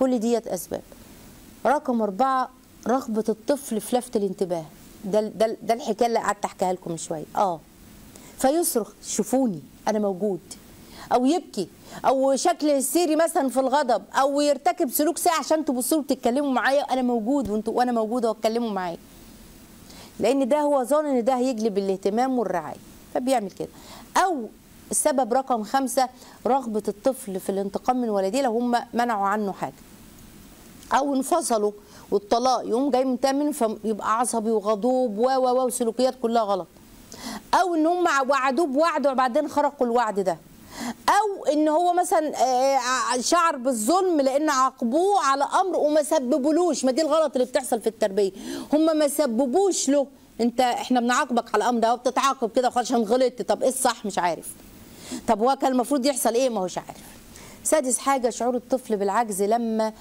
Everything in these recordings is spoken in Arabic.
كل ديت اسباب. رقم 4 رغبه الطفل في لفت الانتباه. ده الحكايه اللي قعدت احكيها لكم من شويه. فيصرخ شوفوني انا موجود، او يبكي، او شكل هستيري مثلا في الغضب، او يرتكب سلوك سيء عشان تبصوا له وتتكلموا معايا انا موجود وانا موجوده واتكلموا معايا، لان ده هو ظن ان ده هيجلب الاهتمام والرعايه فبيعمل كده. او السبب رقم 5 رغبه الطفل في الانتقام من والديه لو هم منعوا عنه حاجه، او انفصلوا والطلاق يقوم جاي منتهي منه فيبقى عصبي وغضوب وسلوكيات كلها غلط، او ان هم وعدوه بوعد وبعدين خرقوا الوعد ده، او ان هو مثلا شعر بالظلم لان عاقبوه على امر وما سببولوش. ما دي الغلط اللي بتحصل في التربيه، هم ما سببوش له. احنا بنعاقبك على الامر ده وبتتعاقب كده خلاص عشان غلطت. طب ايه الصح؟ مش عارف. طب هو كان المفروض يحصل ايه؟ ما هوش عارف. سادس حاجه شعور الطفل بالعجز لما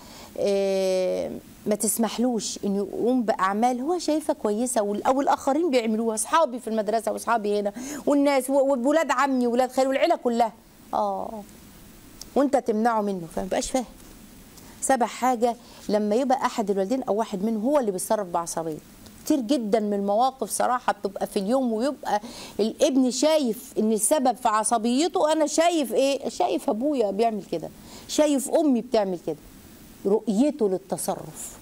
ما تسمحلوش انه يقوم باعمال هو شايفها كويسه او الاخرين بيعملوها، اصحابي في المدرسه واصحابي هنا والناس وولاد عمي وولاد خالي والعيله كلها. وانت تمنعه منه فما بقاش فاهم. 7 حاجه لما يبقى احد الوالدين او واحد منهم هو اللي بيتصرف بعصبيه. كتير جدا من المواقف صراحه بتبقى في اليوم ويبقى الابن شايف ان السبب في عصبيته انا شايف ايه؟ شايف ابويا بيعمل كده، شايف امي بتعمل كده. رؤيته للتصرف.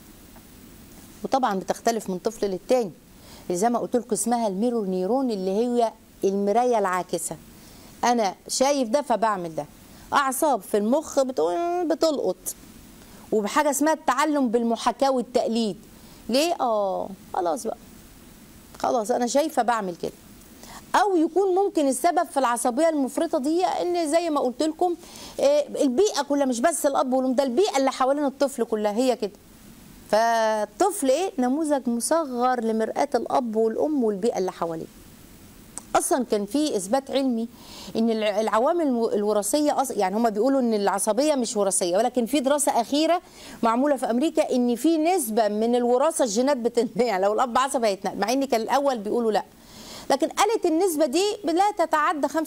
وطبعا بتختلف من طفل للتاني. اللي زي ما قلت لكم اسمها الميرور نيرون اللي هي المرايه العاكسه. انا شايف ده فبعمل ده. اعصاب في المخ بتلقط. وبحاجه اسمها التعلم بالمحاكاه والتقليد. ليه؟ خلاص بقى. خلاص انا شايفه بعمل كده. او يكون ممكن السبب في العصبيه المفرطه دي ان زي ما قلت لكم البيئه كلها، مش بس الاب والام، ده البيئه اللي حوالين الطفل كلها هي كده. فالطفل نموذج مصغر لمرآة الاب والام والبيئه اللي حواليه. اصلا كان في اثبات علمي ان العوامل الوراثيه يعني هم بيقولوا ان العصبيه مش وراثيه، ولكن في دراسه اخيره معموله في امريكا ان في نسبه من الوراثه الجينات بتنقل، يعني لو الاب عصبي هيتنقل، مع ان كان الاول بيقولوا لا. لكن قالت النسبه دي لا تتعدى 25%،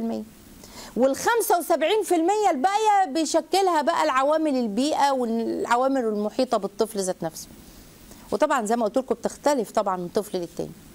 وال 75% الباقيه بيشكلها بقى العوامل البيئه والعوامل المحيطه بالطفل ذات نفسه. وطبعا زي ما قلت لكم بتختلف طبعا من طفل للتاني.